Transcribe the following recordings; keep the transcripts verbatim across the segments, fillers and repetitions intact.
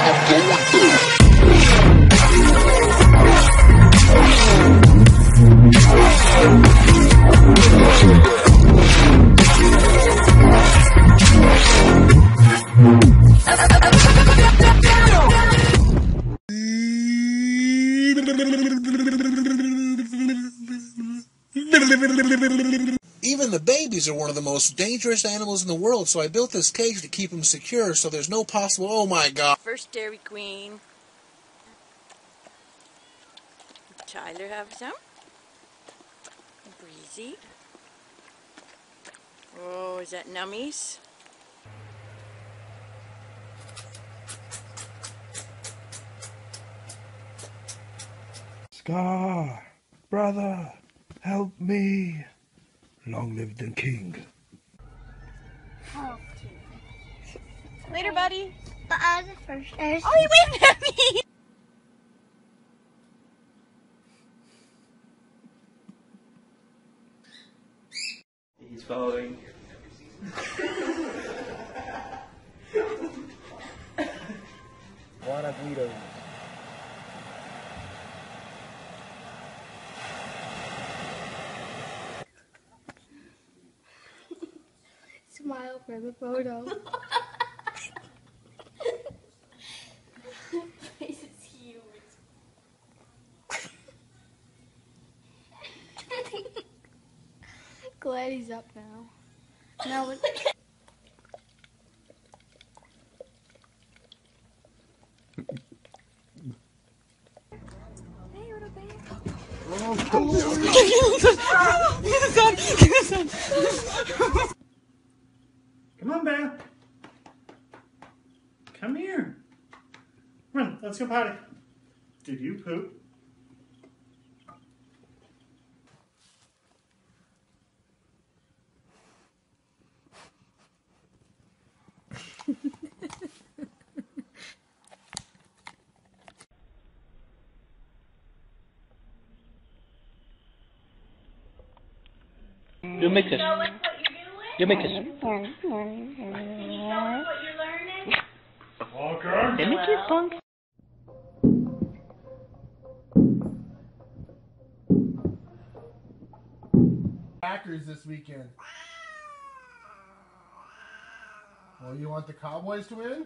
I'm going through. Even the babies are one of the most dangerous animals in the world, so I built this cage to keep them secure so there's no possible... Oh my god. First Dairy Queen. Tyler have some. Breezy. Oh, is that Nummies? Scar, brother, help me. Long live the king. Oh. Later, buddy. But I was the first. Oh, he waved at me! He's following. Juana Guido. Smile for the photo. Face is huge. Glad he's up now. Now what? Hey, little baby. Get the sun! Get the sun! Come on, Bear. Come here. Come on, let's go potty. Did you poop? You make this. You make this. Walker. Let me kiss punk. Packers this weekend. Well, you want the Cowboys to win?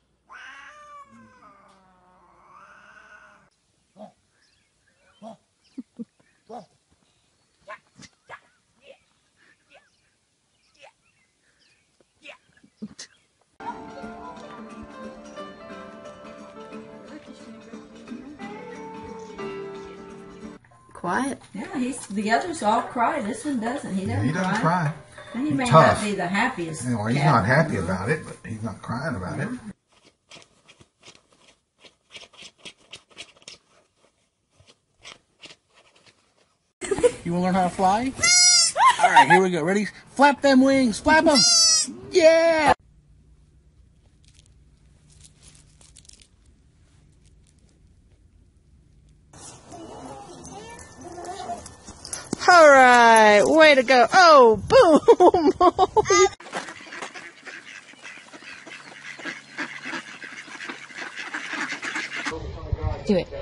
Quiet. Yeah, he's the others all cry. This one doesn't. He doesn't. He doesn't cry. cry. He may tough. not be the happiest. Yeah, well, he's cat. not happy about it, but he's not crying about it. You want to learn how to fly? All right, here we go. Ready? Flap them wings. Flap them. Yeah. All right, way to go. Oh, boom. Do it.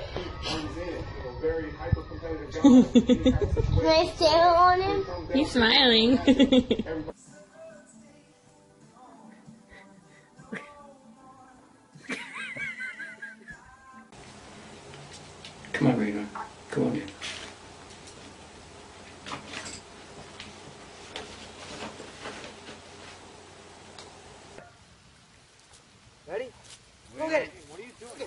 Can I stare on him? He's smiling. Come on, Reno. Come on in. Ready? Go get it. What are you doing?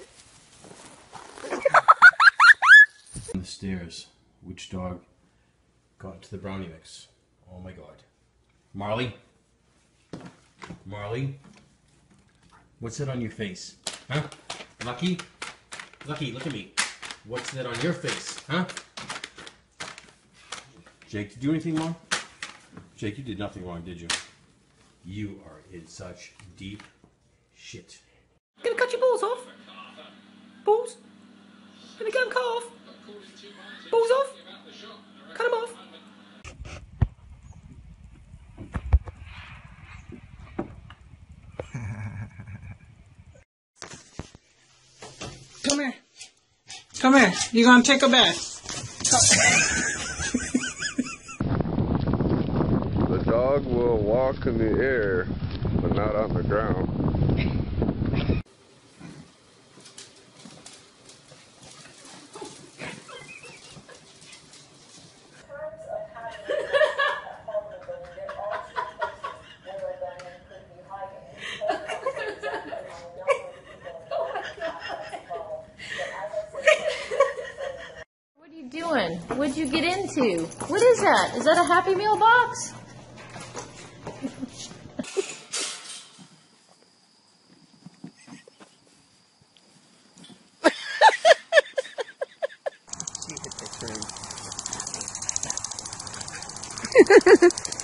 On the stairs, which dog got into the brownie mix? Oh my god. Marley? Marley? What's that on your face? Huh? Lucky? Lucky, look at me. What's that on your face? Huh? Jake, did you do anything wrong? Jake, you did nothing wrong, did you? You are in such deep shit. Gonna cut your balls off? Balls? Gonna get them cut off? Balls off? Cut them off? come here. Come here. You're going to take a bath. The dog will walk in the air, but not on the ground. What are you doing? What'd you get into? What is that? Is that a Happy Meal box? You can picture him.